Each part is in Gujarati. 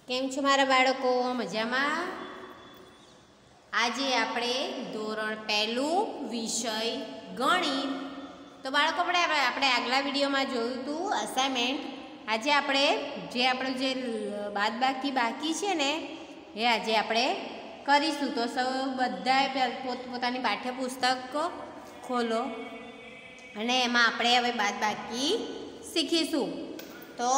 કેમ છો મારા બાળકો? મજામાં? આજે આપણે ધોરણ પહેલું વિષય ગણિત. તો બાળકો આપણે આગલા વિડીયોમાં જોયું હતું અસાઇનમેન્ટ. આજે આપણે જે બાદબાકી બાકી છે ને એ આજે આપણે કરીશું. તો સૌ બધાએ પોતપોતાની પાઠ્યપુસ્તક ખોલો અને એમાં આપણે હવે બાદબાકી શીખીશું. તો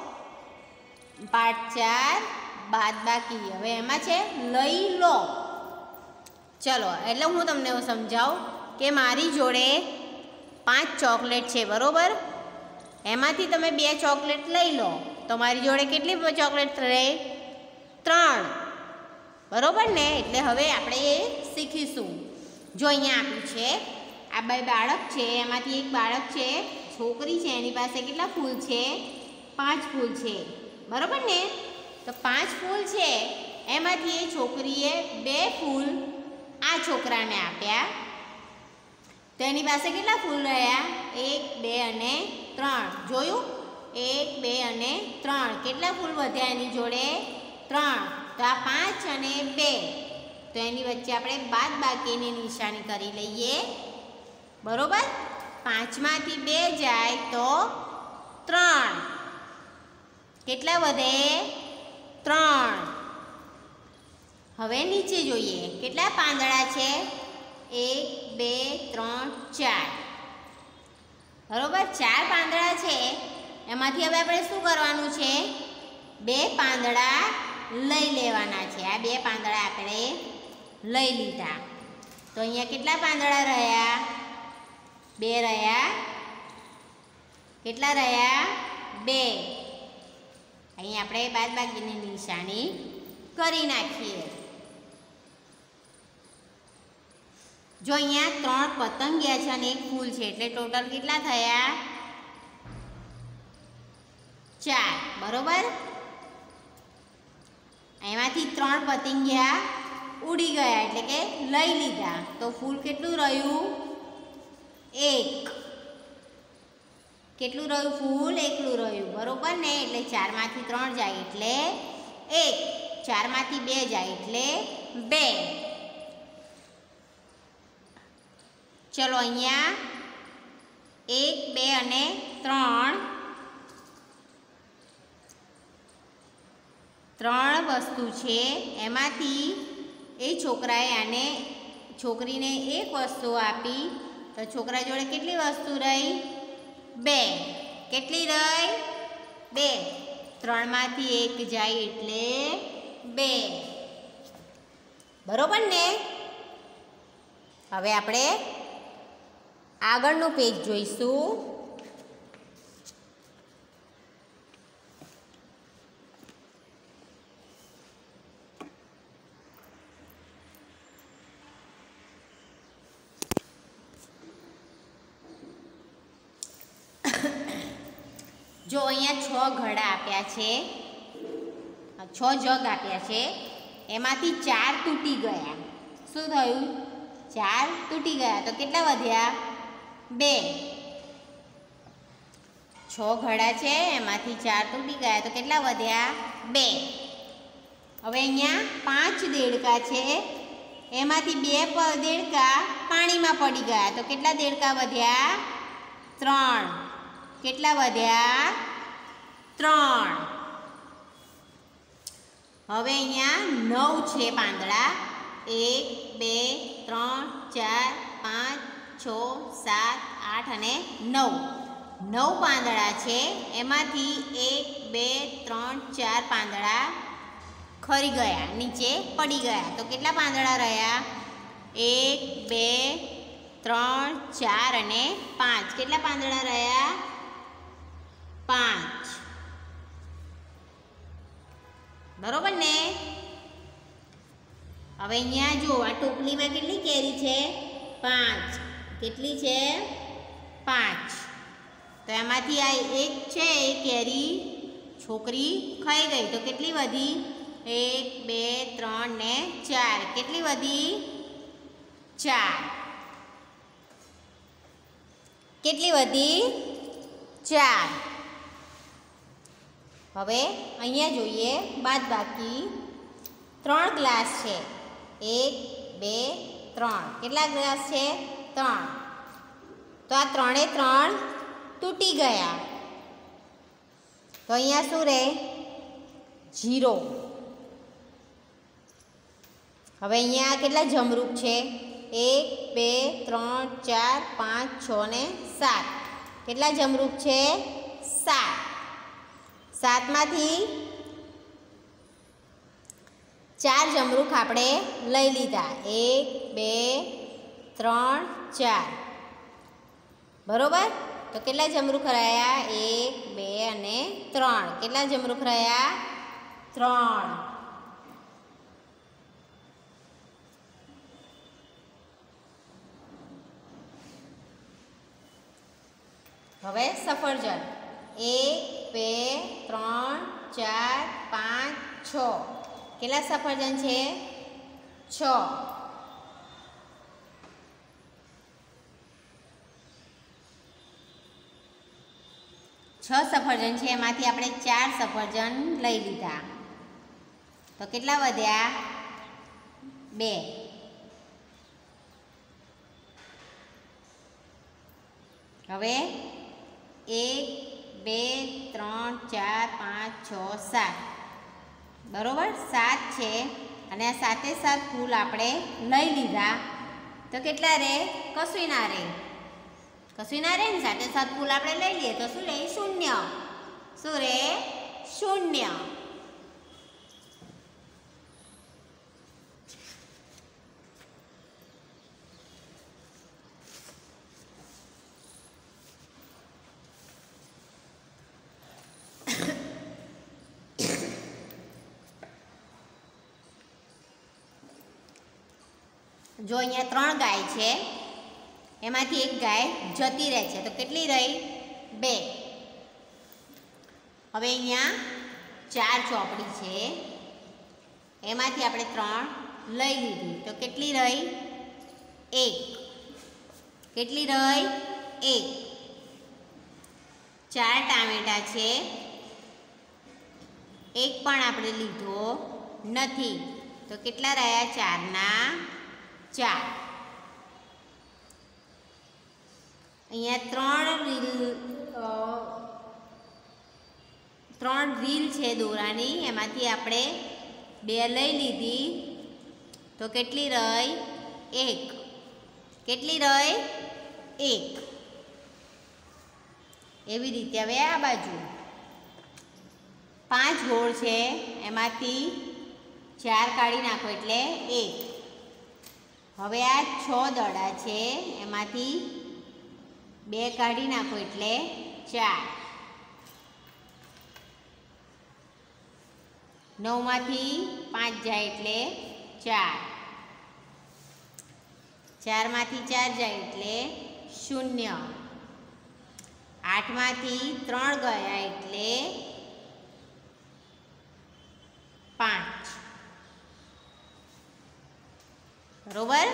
પાઠ 4 બાદબાકી. હવે એમાં છે લઈ લો. ચલો, એટલે હું તમને એવું સમજાવું કે મારી જોડે 5 ચોકલેટ છે, બરાબર? એમાંથી તમે 2 ચોકલેટ લઈ લો તો મારી જોડે કેટલી ચોકલેટ રહે? 3, બરાબર ને? એટલે હવે આપણે એ શીખીશું. જો અહીંયા આપ્યું છે, આ 2 બાળક છે, એમાંથી એક બાળક છે, છોકરી છે, એની પાસે કેટલા ફૂલ છે? 5 ફૂલ છે, બરાબર ને? તો 5 ફૂલ છે, એમાંથી એ છોકરીએ 2 ફૂલ આ છોકરાને આપ્યા. તો એની પાસે કેટલા ફૂલ રહ્યા? 1, 2 અને 3. જોયું? 1, 2 અને 3. કેટલા ફૂલ વધ્યા એની જોડે? 3. તો આ 5 અને 2, તો એની વચ્ચે આપણે બાદબાકીની નિશાની કરી લઈએ, બરોબર? 5માંથી 2 જાય તો 3. કેટલા વધે? 3. હવે નીચે જોઈએ, કેટલા પાંદડા છે? 1, 2, 3, 4, બરોબર? 4 પાંદડા છે, એમાંથી હવે આપણે શું કરવાનું છે? 2 પાંદડા લઈ લેવાના છે. આ 2 પાંદડા આપણે લઈ લીધા. તો અહીંયા કેટલા પાંદડા રહ્યા? 2 રહ્યા. કેટલા રહ્યા? 2. અહીં આપણે બાદબાકીની નિશાની કરી નાખીએ. જો અહીંયા 3 પતંગિયા છે અને 1 ફૂલ છે, એટલે ટોટલ કેટલા થયા? 4, બરોબર? એમાંથી 3 પતંગિયા ઉડી ગયા, એટલે કે લઈ લીધા. તો ફૂલ કેટલું રહ્યું? 1. કેટલું રહ્યું? ફૂલ એકલું રહ્યું, બરોબર ને? એટલે 4માંથી 3 જાય એટલે 1, 4માંથી 2 જાય એટલે 2. ચલો, અહીંયા 1, 2 અને 3 વસ્તુ છે, એમાંથી એ છોકરાએ છોકરીને 1 વસ્તુ આપી. તો છોકરા જોડે કેટલી વસ્તુ રહી? 2. કેટલી રહી? 2. 3માંથી 1 જાય એટલે 2, બરોબર ને? હવે આપણે આગળનું પેજ જોઈશું. જો અહીંયા 6 ઘડા આપ્યા છે, 6 જગ આપ્યા છે, એમાંથી 4 તૂટી ગયા. શું થયું? 4 તૂટી ગયા. તો કેટલા વધ્યા? 2. 6 ઘડા છે, એમાંથી 4 તૂટી ગયા, તો કેટલા વધ્યા? 2. હવે અહીંયા 5 દેડકા છે, એમાંથી 2 દેડકા પાણીમાં પડી ગયા, તો કેટલા દેડકા વધ્યા? 3. કેટલા વધ્યા? 3. હવે અહીંયા 9 છે પાંદડા. 1, 2, 3, 4, 5, 6, 7, 8 અને 9. 9 પાંદડા છે, એમાંથી 1, 2, 3, 4 પાંદડા ખરી ગયા, નીચે પડી ગયા. તો કેટલા પાંદડા રહ્યા? 1, 2, 3, 4 અને 5. કેટલા પાંદડા રહ્યા? 5, બરોબર ને? હવે અહીંયા જો આ ટોપલીમાં કેટલી કેરી છે? 5. કેટલી છે? 5. તો એમાંથી આ 1 છે, એ કેરી છોકરી ખાઈ ગઈ. તો કેટલી વધી? 1, 2, 3 ને 4. કેટલી વધી? 4. કેટલી વધી? 4. હવે અહીંયા જોઈએ બાદબાકી 3 ગ્લાસ છે 1 2 3 કેટલા ગ્લાસ છે 3 તો આ 3 એ 3 તૂટી ગયા તો અહીંયા શું રહે 0 હવે અહીંયા કેટલા જમરૂખ છે 1 2 3 4 5 6 ને 7 કેટલા જમરૂખ છે 7 7માંથી 4 જમરૂખ આપણે લઈ લીધા 1 2 3 4 બરોબર તો કેટલા જમરૂખ રહ્યા 1 2 અને 3 કેટલા જમરૂખ રહ્યા 3 હવે સફરજન 1 2 3 4 5 6 કેટલા સફરજન છે 6 સફરજન છે એમાંથી આપણે 4 સફરજન લઈ લીધા તો કેટલા વધ્યા 2 હવે 1 2 3 4 5 6 7 બરોબર 7 છે અને આ 7 7 ફૂલ આપણે લઈ લીધા તો કેટલા રહે કશું ના રહે ને 7 7 ફૂલ આપણે લઈ લઈએ તો શું રહે 0 શું રહે 0 જો અહીંયા 3 ગાય છે એમાંથી એક ગાય જતી રહે છે તો કેટલી રહી 2 હવે અહીંયા 4 ચોપડી છે એમાંથી આપણે 3 લઈ લીધી તો કેટલી રહી 1 કેટલી રહી 1 4 ટામેટા છે એક પણ આપણે લીધો નથી તો કેટલા રહ્યા 4 ના 4 અહીંયા 3 રીલ છે દોરાની એમાંથી આપણે 2 લઈ લીધી તો કેટલી રહી 1 કેટલી રહી 1 એવી રીતે હવે આ બાજુ 5 ગોળ છે એમાંથી 4 કાઢી નાખો એટલે 1 હવે આ 6 દડા છે એમાંથી 2 કાઢી નાખો એટલે 4 9માંથી 5 જાય એટલે 4 4માંથી 4 જાય એટલે 0 8માંથી 3 ગયા એટલે 5 બરોબર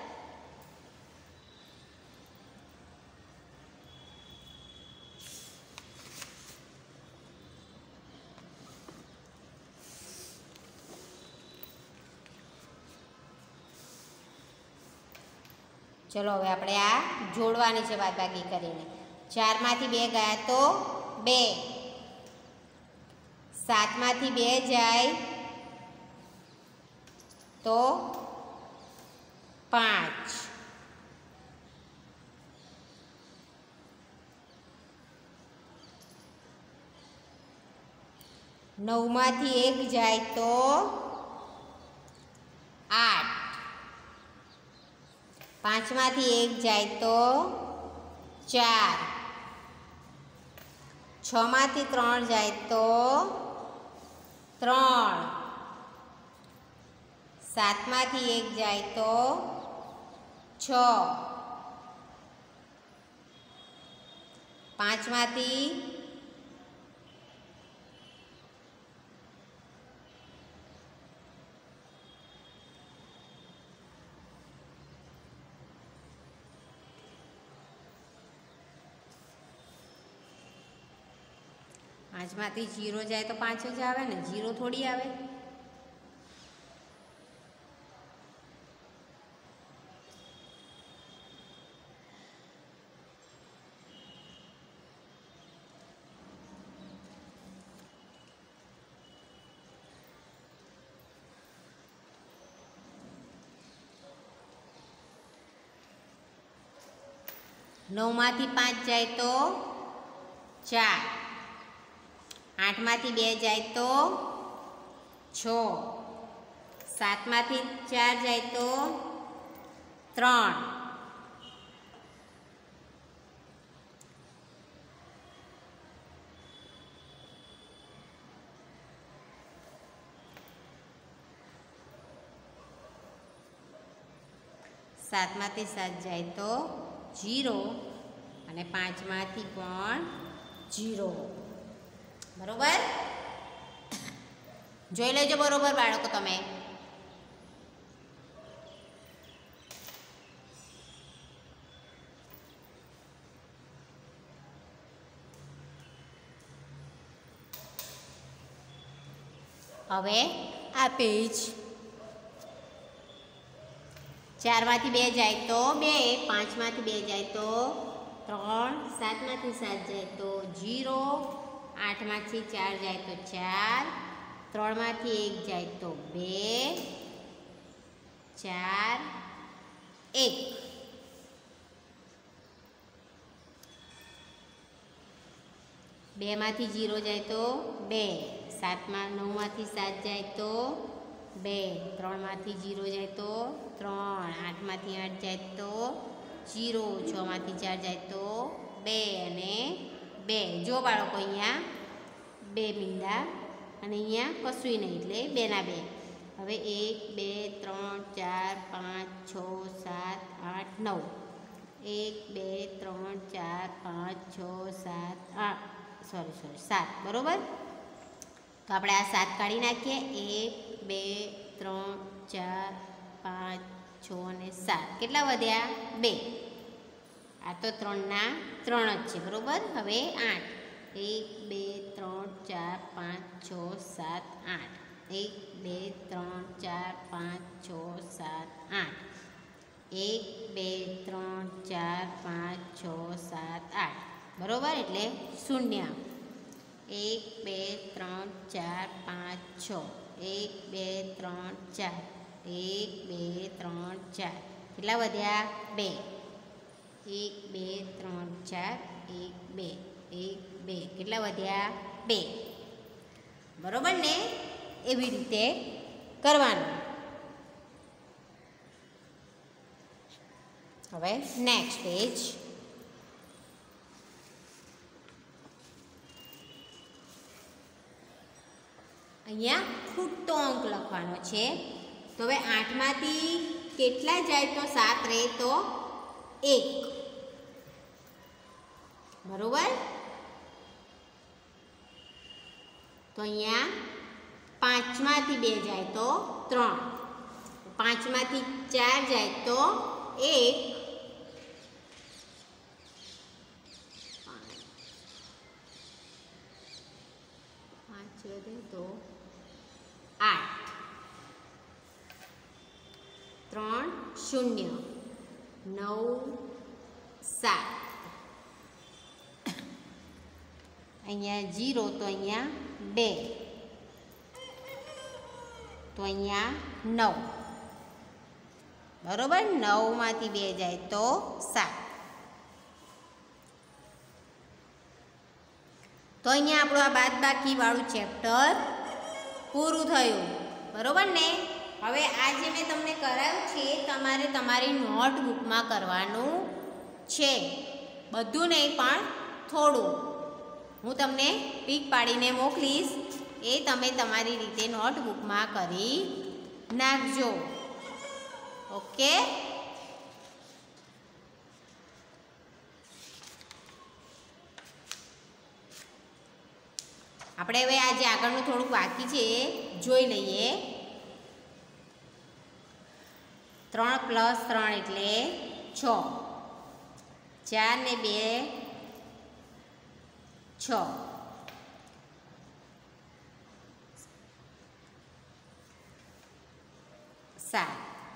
ચલો હવે આપણે આ જોડવાની છે બાદબાકી કરીને 4માંથી 2 ગયા તો 2 7માંથી 2 જાય તો 5 9માંથી 1 જાય તો 8 5માંથી 1 જાય તો 4 6માંથી 3 જાય તો 3 7માંથી 1 જાય તો 6 5માંથી 8 5માંથી 0 જાય તો 5 જ આવે ને, 0 થોડી આવે. નવમાંથી 5 જાય તો 4, 8માંથી 2 જાય તો 6, 7માંથી 4 જાય તો 3, 7માંથી 7 જાય તો 0 અને 5માંથી પણ 0. બરોબર? જોઈ લેજો બરોબર બાળકો તમે. હવે આ પેજ 4માંથી 2 જાય તો 2, 5માંથી 2 જાય તો 3, 7માંથી 7 જાય તો 0, 8માંથી 4 જાય તો 4, 3માંથી 1 જાય તો 2, 4, 1. 2માંથી 0 જાય તો 2, 9માંથી 7 જાય તો 2, 3માંથી 0 જાય તો 3, 8માંથી 8 જાય તો 0, 6માંથી 4 જાય તો 2 અને 2. જો બાળકો અહીંયા 2 મીંડા અને અહીંયા કશું નહીં એટલે 2 ના 2. હવે 1, 2, 3, 4, 5, 6, 7, 8, 9. 1, 2, 3, 4, 5, 6, 7, 8 7. બરોબર? તો આપણે આ 7 કાઢી નાખીએ. 1, 2, 3, 4, 5, 6 અને 7. કેટલા વધ્યા? 2. આ તો 3 ના 3 જ છે. બરોબર? હવે 8. 1, 2, 3, 4, 5, 6, 7, 8. 1, 2, 3, 4, 5, 6, 7, 8. 1, 2, 3, 4, 5, 6, 7, 8. બરોબર? એટલે 0. 1, 2, 3, 4, 5, 6. 1, 2, 3, 4. 1, 2, 3, 4. કેટલા વધ્યા? 2. 1, 2, 3, 4. 1, 2. 1, 2. કેટલા વધ્યા? 2. બરોબર ને? એવી રીતે કરવાનું. હવે નેક્સ્ટ પેજ. અહીંયા ખૂટતો અંક લખવાનો છે. તો હવે 8માંથી કેટલા જાય તો 7 રહે તો 1. બરોબર? તો અહીંયા 5માંથી 2 જાય તો 3, 5માંથી 4 જાય તો 1, 5 વધે તો 8, 3, 0, 9, 7. અહીંયા 0 તો અહીંયા 2, તો અહીંયા 9. બરોબર? 9માંથી 2 જાય તો 7. તો અહીંયા આપણું આ બાદબાકી વાળું ચેપ્ટર પૂરું થયું. બરોબર ને? હવે આ જે મેં તમને કરાવ્યું છે તમારે તમારી નોટબુકમાં કરવાનું છે. બધું નહીં પણ થોડું. હું તમને પીક પાડીને મોકલીશ, એ તમે તમારી રીતે નોટબુકમાં કરી નાખજો. ઓકે? આપણે હવે આજે આગળનું થોડુંક બાકી છે જોઈ લઈએ. 3 + 3 એટલે 6. 4 ને 2 6. 7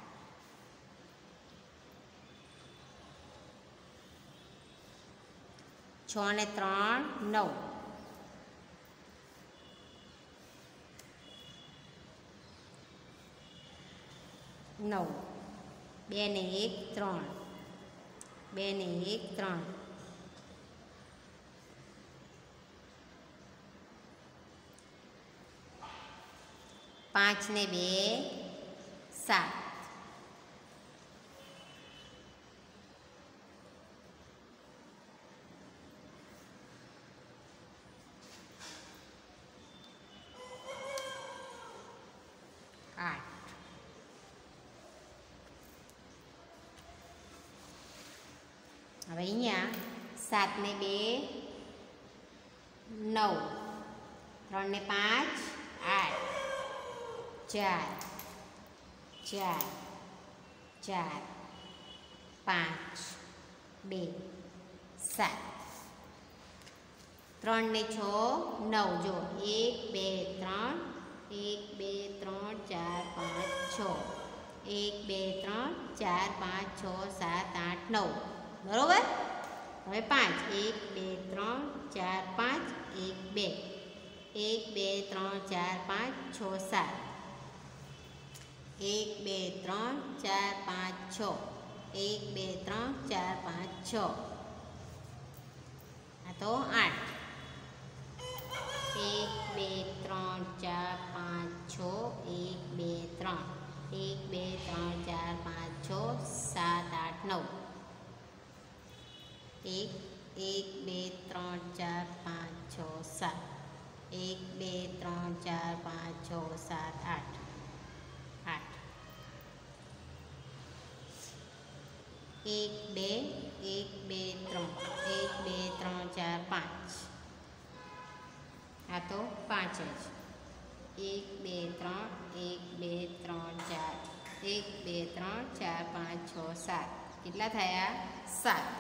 6 ને 3 9 9 2 ને 1 3 2 ને 1 3 5 ને 2 7 8 હવે અહીંયા 7 ને 2 9 3 ને 5 8 4 4 4 5 2 7 3 ને 6 9 જો 1 2 3 1 2 3 4 5 6 1 2 3 4 5 6 7 8 9 બરોબર. હવે 5 1 2 3 4 5 1 2 1 2 3 4 5 6 7 1 2 3 4 5 6 1 2 3 4 5 6 આ તો 8 1 2 3 4 5 6 1 2 3 1 2 3 4 5 6 7 8 9 1 1 2 3 4 5 6 7 1 2 3 4 5 6 7 8 8 1 2 1 2 3 1 2 3 4 5 આ તો 5 જ 1 2 3 1 2 3 4 1 2 3 4 5 6 7 કેટલા થયા 7.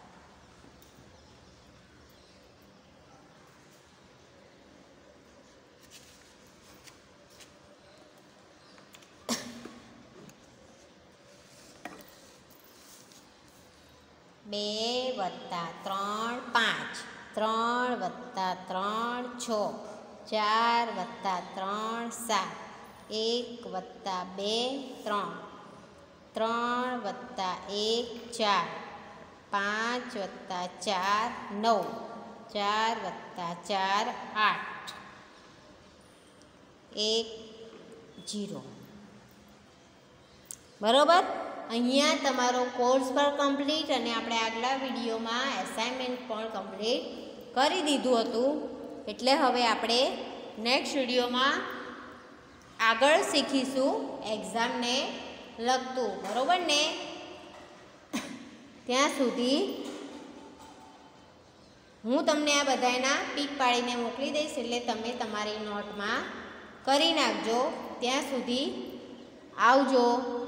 બે વત્તા 3 5 3 વત્તા 3 6 4 વત્તા 3 7 1 વત્તા 2 3 3 વત્તા 1 4 5 વત્તા 4 9 4 વત્તા 4 8 1 0 બરોબર. અહીંયા તમારો કોર્સ પર કમ્પ્લીટ અને આપણે આગલા વિડીયોમાં એસાઇનમેન્ટ પણ કમ્પ્લીટ કરી દીધું હતું. એટલે હવે આપણે નેક્સ્ટ વિડીયોમાં આગળ શીખીશું એક્ઝામને લગતું. બરાબર ને? ત્યાં સુધી હું તમને આ બધાના પીક પાડીને મોકલી દઈશ, એટલે તમે તમારી નોટમાં કરી નાખજો. ત્યાં સુધી આવજો.